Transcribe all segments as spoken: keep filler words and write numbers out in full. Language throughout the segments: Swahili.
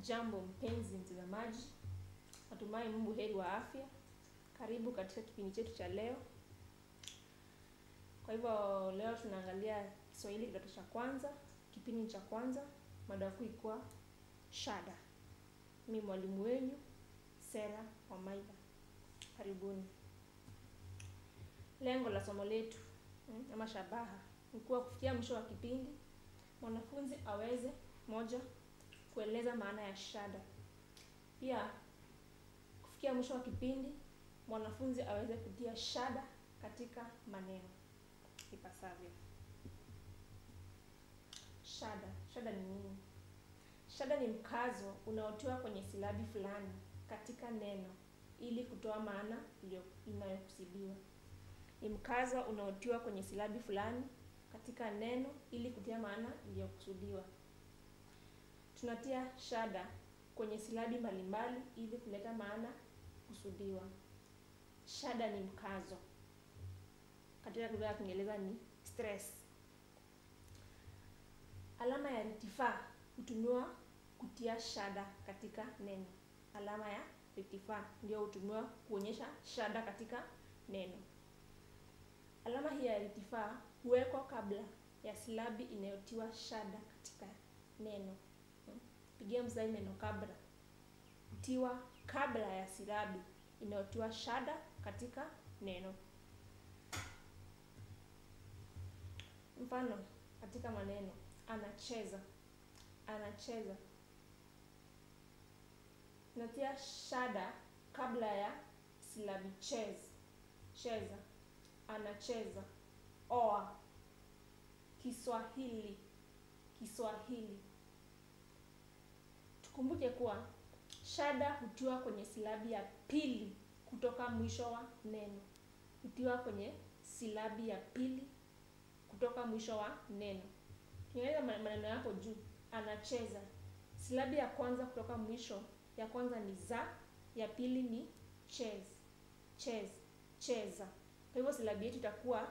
Jambo mpenzi mtazamaji, natumai Mungu heri wa afya. Karibu katika kipindi chetu cha leo. Kwa hivyo leo tunaangalia Kiswahili kidato cha kwanza, kipindi cha kwanza, mada kuu ikiwa shada. Mimi mwalimu wenu Sera Wamaitha. Karibuni. Lengo la somo letu hmm, ama shabaha ni kuwa kufikia mwisho wa kipindi mwanafunzi aweze moja kueleza maana ya shada. Pia kufikia mwisho wa kipindi mwanafunzi aweze kutia shada katika maneno ipasavyo. Shada, shada ni nini? Shada ni mkazo unaotiwa kwenye silabi fulani katika neno ili kutoa maana inayokusudiwa. Ni mkazo unaotiwa kwenye silabi fulani katika neno ili kutia maana iliyokusudiwa. Tunatia shada kwenye silabi mbalimbali ili kuleta maana kusudiwa. Shada ni mkazo. Katika lugha ya Kiingereza ni stress. Alama ya irtifaa hutumiwa kutia shada katika neno. Alama ya irtifaa ndio hutumiwa kuonyesha shada katika neno. Alama hii ya irtifaa huwekwa kabla ya silabi inayotiwa shada katika neno. Pigia mstari neno kabla. Hutiwa kabla ya silabi inayotiwa shada katika neno. Mfano katika maneno anacheza, anacheza. Natia shada kabla ya silabi chez, cheza, anacheza. Oa, Kiswahili, Kiswahili. Tukumbuke kuwa shada hutiwa kwenye silabi ya pili kutoka mwisho wa neno. Hutiwa kwenye silabi ya pili kutoka mwisho wa neno. Tunaeleza maneno hapo juu. Anacheza. Silabi ya kwanza kutoka mwisho, ya kwanza ni za, ya pili ni chez, chez, cheza. Kwa hivyo silabi yetu itakuwa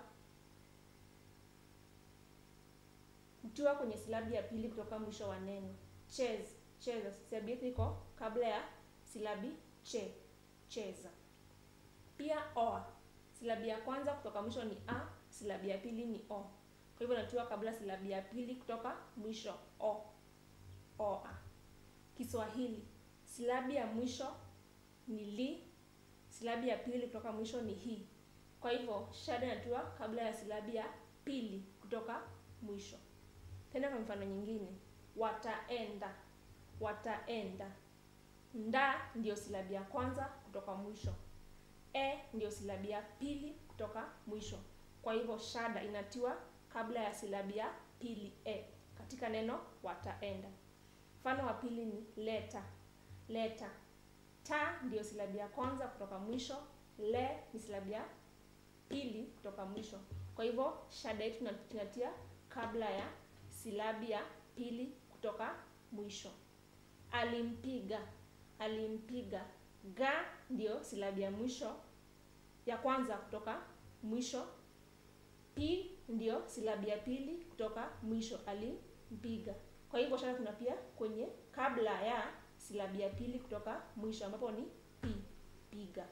hutiwa kwenye silabi ya pili kutoka mwisho wa neno. Chez, cheza. Silabi yetu iko kabla ya silabi che, cheza. Pia oa. Silabi ya kwanza kutoka mwisho ni a, silabi ya pili ni o. Kwa hivyo natiwa kabla silabi ya pili kutoka mwisho o, oa. Kiswahili. Silabi ya mwisho ni li, silabi ya pili kutoka mwisho ni hi. Kwa hivyo shada inatiwa kabla ya silabi ya pili kutoka mwisho. Tena kwa mfano nyingine, wataenda, wataenda. Nda ndio silabi ya kwanza kutoka mwisho. E ndio silabi ya pili kutoka mwisho. Kwa hivyo shada inatiwa kabla ya silabi ya pili e katika neno wataenda. Mfano wa pili ni leta, leta. Ta ndio silabi ya kwanza kutoka mwisho, le ni silabi ya pili kutoka mwisho. Kwa hivyo shada yetu tunatia kabla ya silabi ya pili kutoka mwisho. Alimpiga, alimpiga. Ga ndio silabi ya mwisho ya kwanza kutoka mwisho. Pi ndio silabi ya pili kutoka mwisho. Alimpiga. Kwa hivyo shada tunapia kwenye kabla ya silabi ya pili kutoka mwisho ambapo ni pi, piga.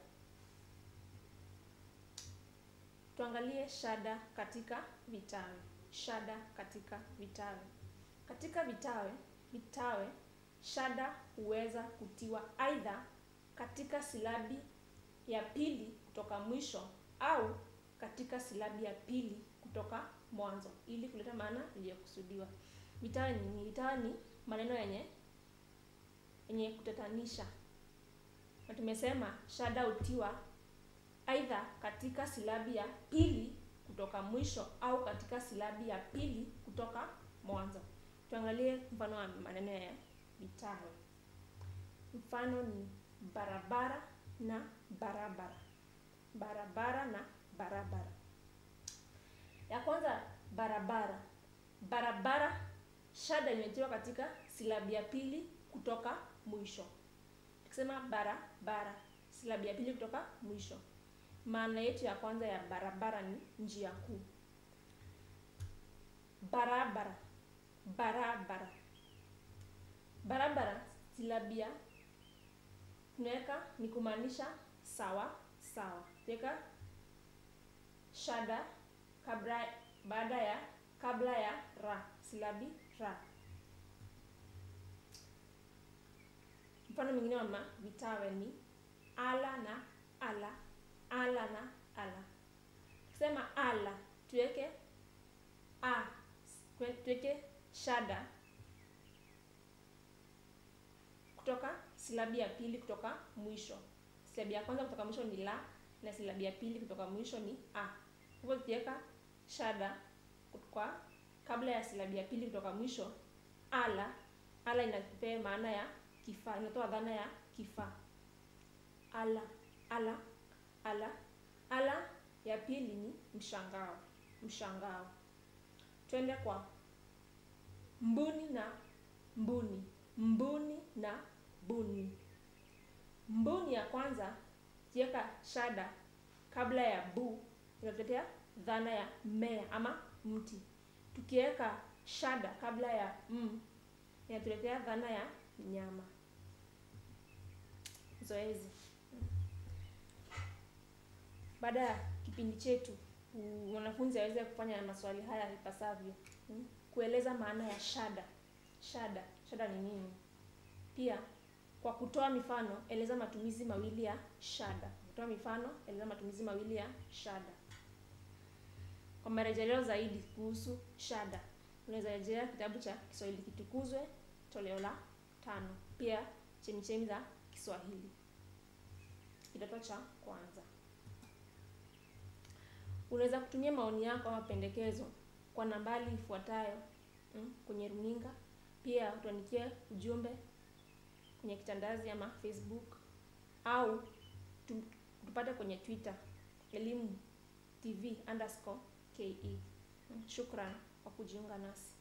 Tuangalie shada katika vitawe. Shada katika vitawe. Katika vitawe, vitawe shada huweza kutiwa aidha katika silabi ya pili kutoka mwisho au katika silabi ya pili kutoka mwanzo ili kuleta maana iliyokusudiwa. Vitawe ni vitawe ni maneno yenye yenye kutatanisha. Na tumesema shada hutiwa aidha katika silabi ya pili kutoka mwisho au katika silabi ya pili kutoka mwanzo. Tuangalie mfano wa maneno ya vitawe. Mfano ni barabara na barabara. Barabara na barabara. Ya kwanza barabara. Barabara shada imetiwa katika silabi ya pili kutoka mwisho. Tukisema barabara, silabi ya pili kutoka mwisho. Maana yetu ya kwanza ya barabara ni njia kuu. Barabara, barabara. Barabara silabi ya tunaweka ni kumaanisha sawa sawa. Tuweka shada kabla baada ya kabla ya ra, silabi ra. Mfano mwingine wa vitawe ni ala na ala, ala na ala. Kusema ala, tuweke a, tuweke shada kutoka silabi ya pili kutoka mwisho. Silabi ya kwanza kutoka mwisho ni la, na silabi ya pili kutoka mwisho ni a. Hivyo tukiweka shada kwa kabla ya silabi ya pili kutoka mwisho, ala, ala inatupea maana ya kifaa, inatoa dhana ya kifaa. Ala, ala, ala. Ala ya pili ni mshangao, mshangao. Twende kwa mbuni na mbuni, mbuni na buni. Mbuni ya kwanza tieka shada kabla ya bu, inatuletea dhana ya mmea ama mti. Tukiweka shada kabla ya m, inatuletea dhana ya nyama. Zoezi. Baada ya kipindi chetu, wanafunzi waweze kufanya maswali haya ipasavyo. Kueleza maana ya shada. Shada, shada ni nini? Pia kwa kutoa mifano, eleza matumizi mawili ya shada. Kutoa mifano, eleza matumizi mawili ya shada. Kwa marejeleo zaidi kuhusu shada, unaweza rejelea kitabu cha Kiswahili Kitukuzwe toleo la tano. Pia Chemichemi za Kiswahili kidato cha kwanza. Unaweza kutumia maoni yako au mapendekezo kwa nambari ifuatayo mm, kwenye runinga. Pia tuandikie ujumbe kwenye kitandazi ama Facebook, au tupate kwenye Twitter elimu tv underscore ke. Shukran kwa kujiunga nasi.